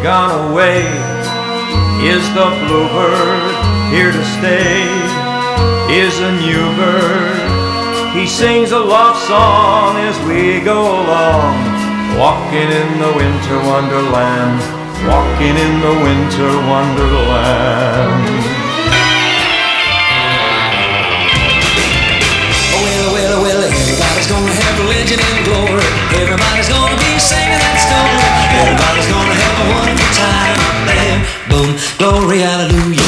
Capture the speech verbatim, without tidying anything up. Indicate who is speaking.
Speaker 1: gone away? Is the bluebird here to stay? Is a new bird? He sings a love song as we go along, walking in the winter wonderland, walking in the winter wonderland.
Speaker 2: Oh, well, well, well, everybody's gonna have religion and glory. Everybody's gonna be singing that story. Everybody's gonna have a wonderful time up there. Boom, glory, hallelujah.